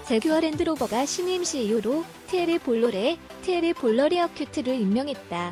제규어 랜드로버가 신임 CEO로 티에리 볼러레어큐트를 임명했다.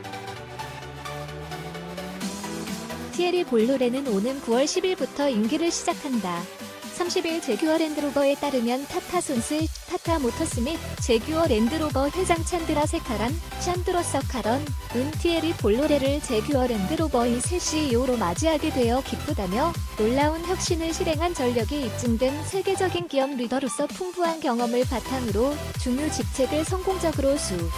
티에리 볼로레는 오는 9월 10일부터 임기를 시작한다. 30일 제규어 랜드로버에 따르면 타타 손스, 타타 모터스 및 제규어 랜드로버 회장 챈드라 세카란, 샨드로 서카런, 티에리 볼로레를 제규어 랜드로버의 새 CEO로 맞이하게 되어 기쁘다며 놀라운 혁신을 실행한 전력이 입증된 세계적인 기업 리더로서 풍부한 경험을 바탕으로 중요 직책을 성공적으로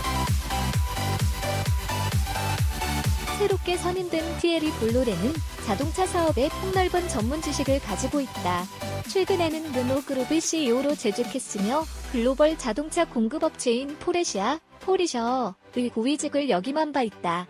새롭게 선임된 티에리 볼로레는 자동차 사업에 폭넓은 전문 지식을 가지고 있다. 최근에는 르노 그룹의 CEO로 재직했으며 글로벌 자동차 공급업체인 포르샤의 고위직을 역임한 바 있다.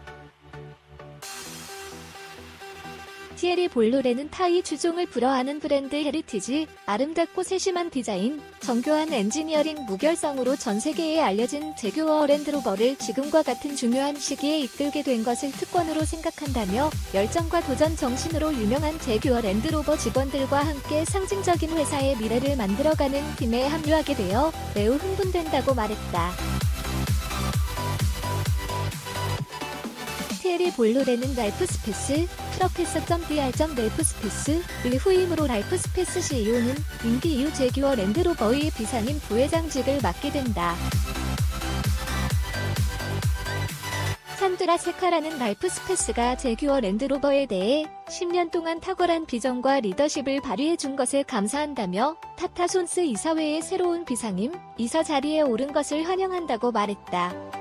티에리 볼로레는 타이 주종을 불허하는 브랜드 헤리티지, 아름답고 세심한 디자인, 정교한 엔지니어링 무결성으로 전 세계에 알려진 제규어 랜드로버를 지금과 같은 중요한 시기에 이끌게 된 것을 특권으로 생각한다며 열정과 도전 정신으로 유명한 제규어 랜드로버 직원들과 함께 상징적인 회사의 미래를 만들어가는 팀에 합류하게 되어 매우 흥분된다고 말했다. 티에리 볼로레는 랄프스페스, 프로페서.dr.랄프스페스의 후임으로 랄프스페스 CEO는 임기 이후 제규어 랜드로버의 비상임 부회장직을 맡게 된다. 샨드라 세카라는 랄프스페스가 제규어 랜드로버에 대해 10년 동안 탁월한 비전과 리더십을 발휘해준 것에 감사한다며 타타 손스 이사회의 새로운 비상임 이사 자리에 오른 것을 환영한다고 말했다.